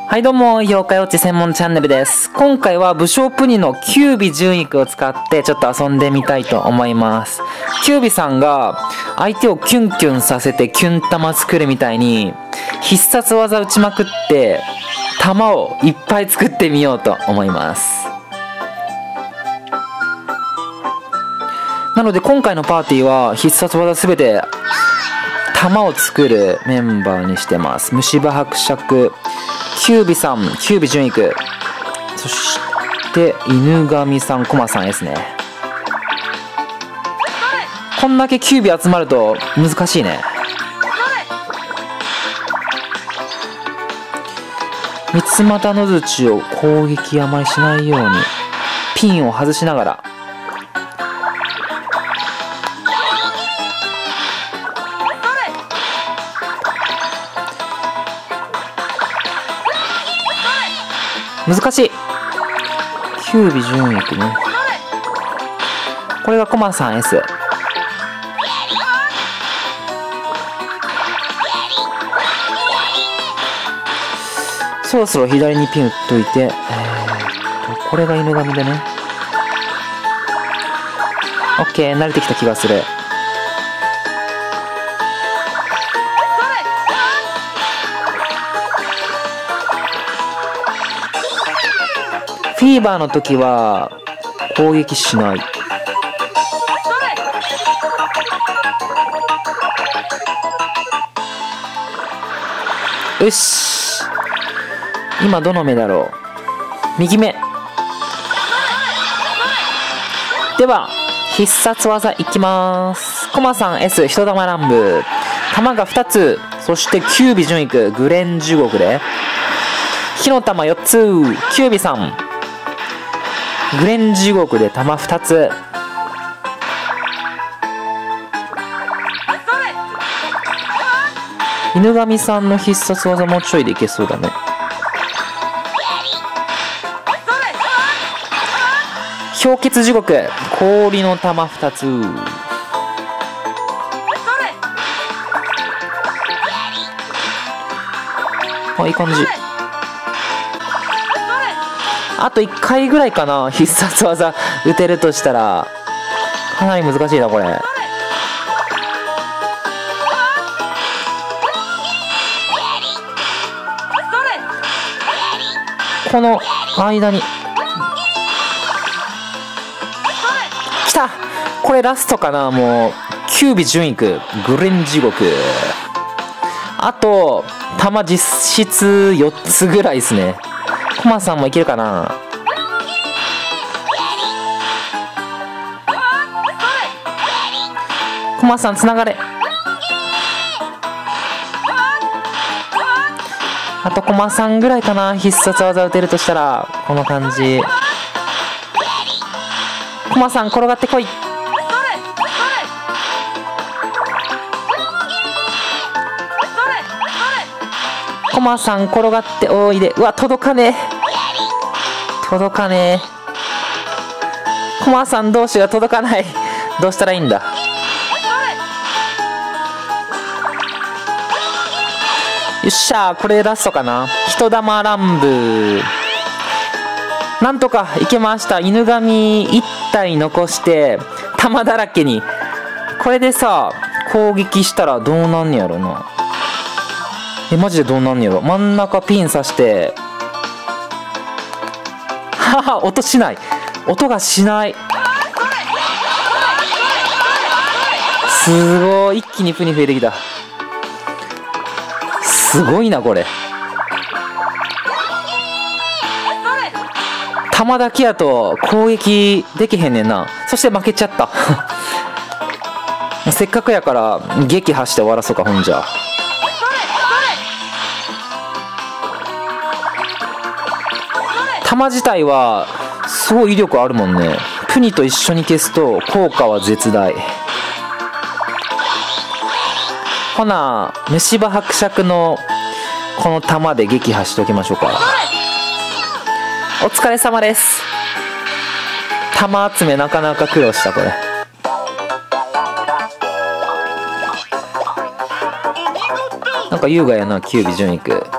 はいどうも、妖怪ウォッチ専門チャンネルです。今回は武将プニのキュービ純育を使ってちょっと遊んでみたいと思います。キュービさんが相手をキュンキュンさせてキュン玉作るみたいに必殺技打ちまくって玉をいっぱい作ってみようと思います。なので今回のパーティーは必殺技すべて玉を作るメンバーにしてます。虫歯伯爵、キュービさん、キュービ純育、そして犬神さん、コマさんですね。こんだけキュービ集まると難しいね。三つ股の槌を攻撃あまりしないようにピンを外しながら難しい。キュービ純育ね。これがコマさん S。そろそろ左にピン打っといて、これが犬神でね。オッケー、慣れてきた気がする。フィーバーの時は攻撃しない。よし、今どの目だろう。右目では必殺技いきます。コマさん S 人玉乱舞、玉が2つ、そしてキュービ純育グレン地獄で火の玉4つ、キュービさんグレン地獄で玉2つ。犬神さんの必殺技もうちょいでいけそうだね。氷結地獄、氷の玉2つ。あ、いい感じ。あと1回ぐらいかな、必殺技打てるとしたら。かなり難しいなこれ。この間に来た。これラストかな。もうキュービ純育グレン地獄。あと玉実質4つぐらいですね。コマさんもいけるかな。コマさんつながれ。あとコマさんぐらいかな、必殺技打てるとしたら。この感じ。コマさん転がってこい。コマさん転がっておいで。うわ、届かねえ。届かねえ。コマさん同士が届かない。どうしたらいいんだ。よっしゃー、これラストかな。人玉乱舞。なんとかいけました。犬神1体残して玉だらけに。これでさ、攻撃したらどうなんねやろな。マジでどうなんねやろ。真ん中ピン刺してはは、音しない。音がしない。すごい、一気にプニ増えてきた。すごいなこれ。玉だけやと攻撃できへんねんな。そして負けちゃったせっかくやから撃破して終わらそうか。ほんじゃ玉自体はすごい威力あるもんね。プニと一緒に消すと効果は絶大。ほな虫歯伯爵のこの玉で撃破しておきましょうか。お疲れ様です。玉集めなかなか苦労したこれ。なんか優雅やな、キュービ純育。